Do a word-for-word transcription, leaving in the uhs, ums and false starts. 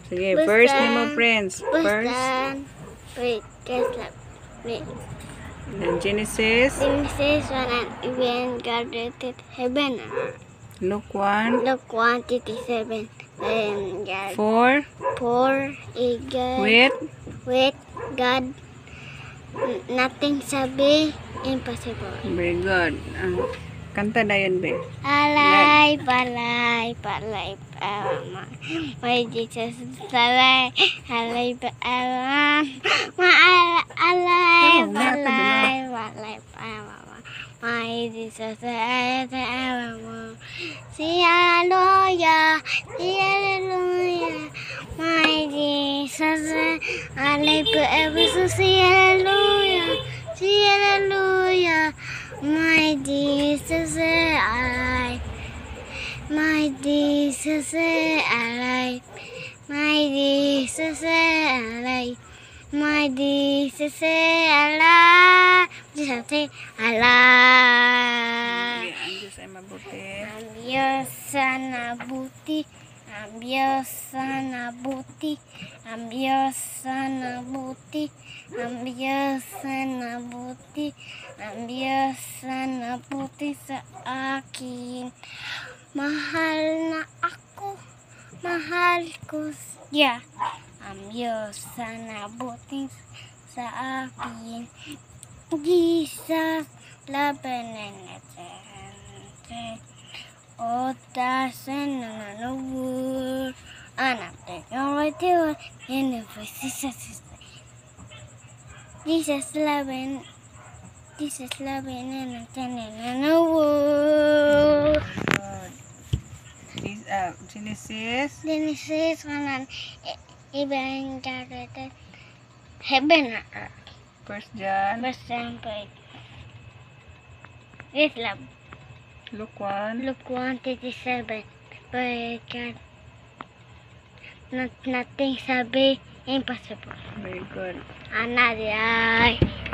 Sige, first name of friends. First. Bustan. Wait, guess lang. Wait. And Genesis. Genesis one and even God created heaven. Luke one. Luke one thirty-seven. And God. four. Four. God. With. With God. N- Nothing sabi. Impossible. Very good. Ah, kanta na yun, be. Alay, palay, palay, palama. My Jesus, alay, alay, palama. Ma alay, Oh, wala ka palay, palay, palama. My Jesus, alay, palama. Si hallelujah, si hallelujah. My Jesus, alay, palama. Si hallelujah, si hallelujah. My Jesus, I, my Jesus, I, my Jesus, I, my Jesus, I, Jesus, I. Ang Diyos ay mabuti. Ang Diyos sana buti, ang Diyos sana buti, ang Diyos sana buti, ang Diyos sana buti, ang Diyos sana buti sa akin. Mahal na ako, mahal ko siya. Ang Diyos sana buti sa akin. Jesus, love and eternity. Oh, that's in another world. And I'm taking right to it. In the Jesus, Jesus loving, Jesus loving, and I'm turning another world. Good. This, uh, Genesis. Genesis one and even God created heaven and earth. First John. Verse sampai. With love. Luke one. Luke one thirty-seven. But God, not, nothing sabi impossible. Very good. Another.